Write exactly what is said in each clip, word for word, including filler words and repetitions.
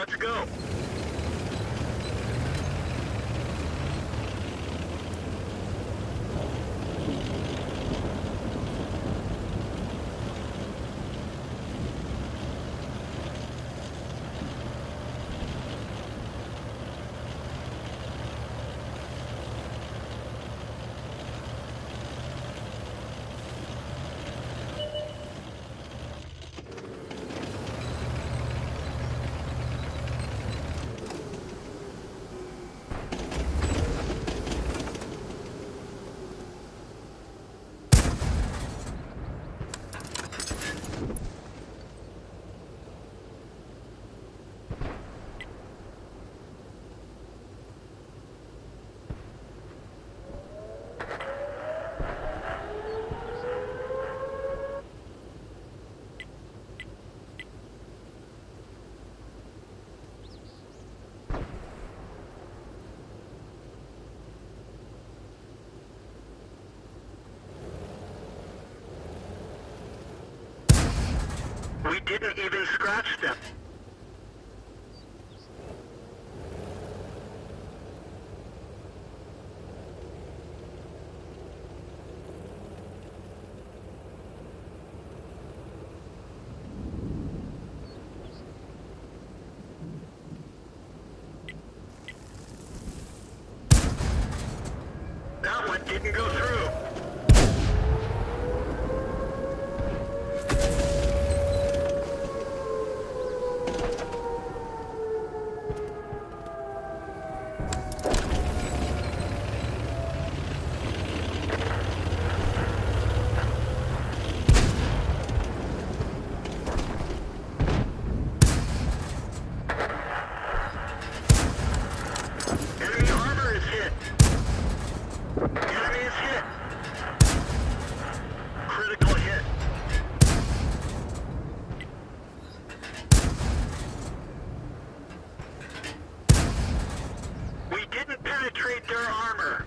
Let's go. We didn't even scratch them. That one didn't go through. Penetrate their armor.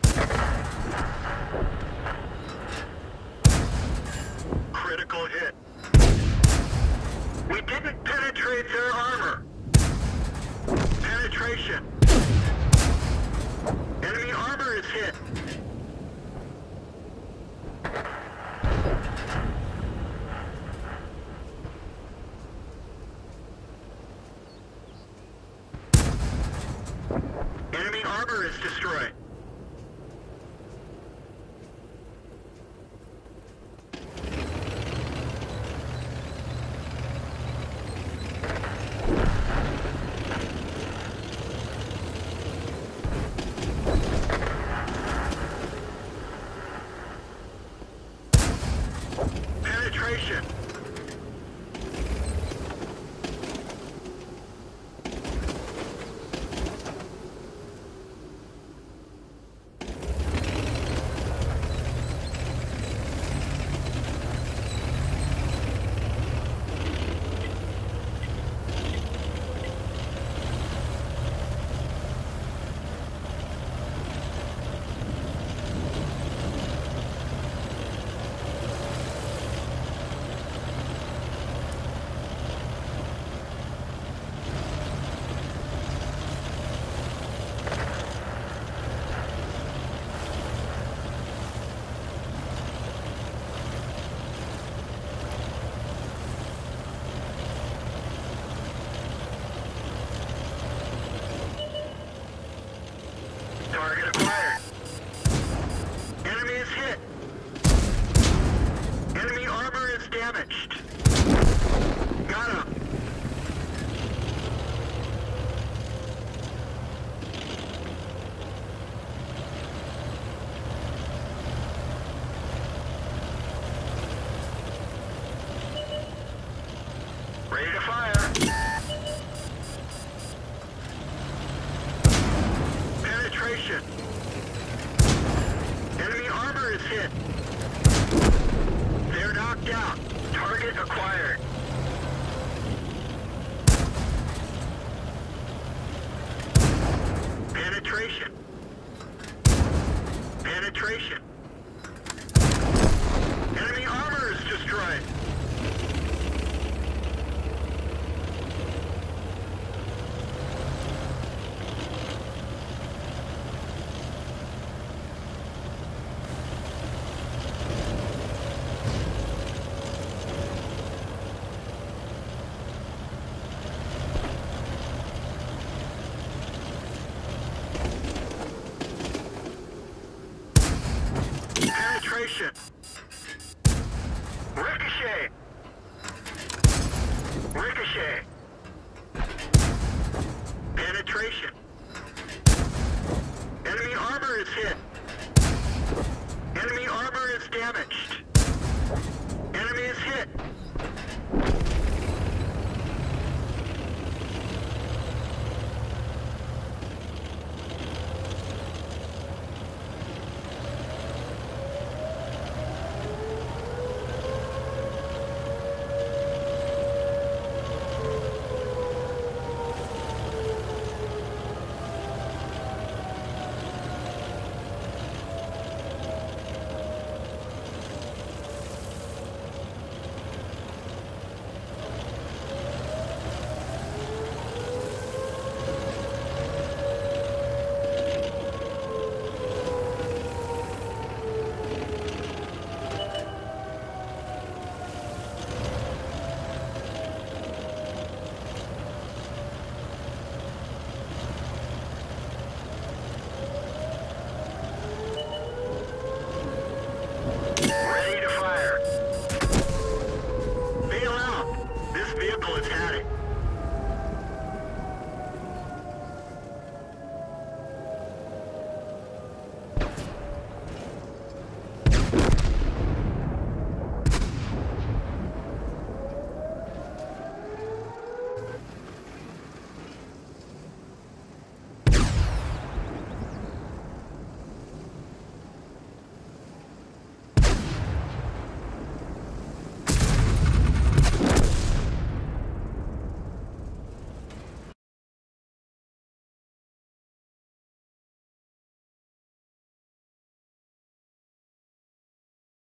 Critical hit. We didn't penetrate their armor. Penetration. Enemy armor is hit. Enemy armor is destroyed. Penetration. Target acquired. Enemy is hit. Enemy armor is damaged. Got him. Ready to fire. Penetration. Enemy armor is hit. They're knocked out. Target acquired. Penetration. Penetration. Enemy armor is destroyed. Penetration. Ricochet. Ricochet. Penetration. Enemy armor is hit. Enemy armor is damaged. Enemy is hit.